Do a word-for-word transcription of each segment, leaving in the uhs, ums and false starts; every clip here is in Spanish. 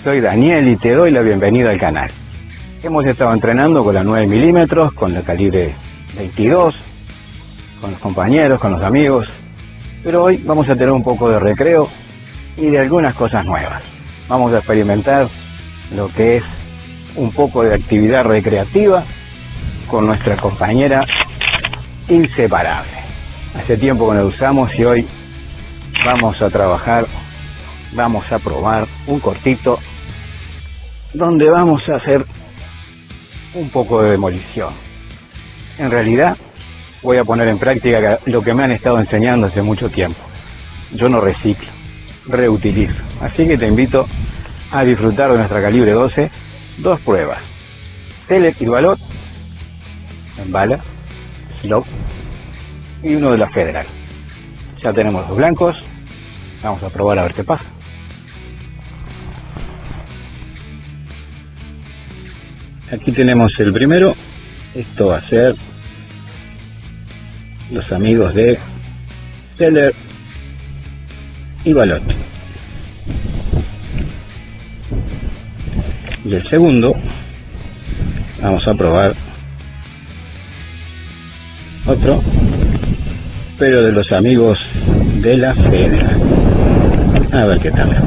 soy Daniel y te doy la bienvenida al canal. Hemos estado entrenando con la nueve milímetros, con la calibre veintidós, con los compañeros, con los amigos, pero hoy vamos a tener un poco de recreo y de algunas cosas nuevas. Vamos a experimentar lo que es un poco de actividad recreativa con nuestra compañera inseparable. Hace tiempo que no la usamos y hoy vamos a trabajar, vamos a probar un cortito donde vamos a hacer un poco de demolición. En realidad voy a poner en práctica lo que me han estado enseñando hace mucho tiempo. Yo no reciclo, reutilizo. Así que te invito a disfrutar de nuestra calibre doce, dos pruebas. Teller y Balot, en bala, slow, y uno de la Federal. Ya tenemos los blancos, vamos a probar a ver qué pasa. Aquí tenemos el primero, esto va a ser los amigos de Teller y Balot. Y el segundo, vamos a probar otro, pero de los amigos de la Federal. A ver qué tal.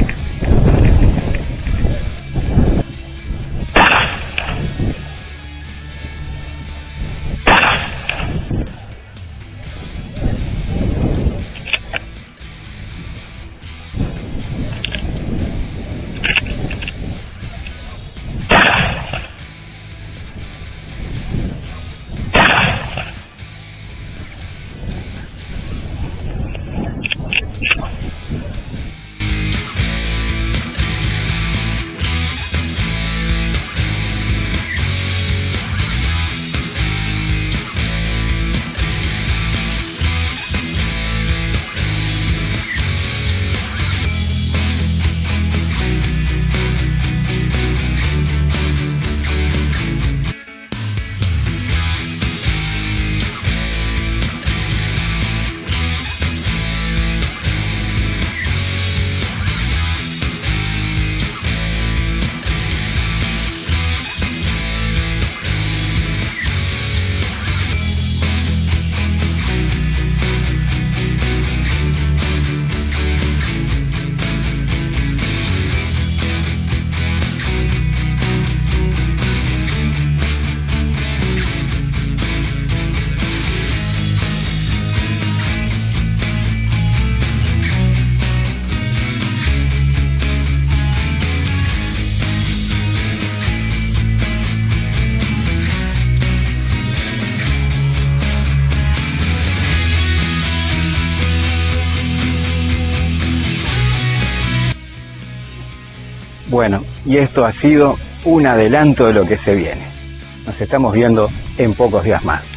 Bueno, y esto ha sido un adelanto de lo que se viene. Nos estamos viendo en pocos días más.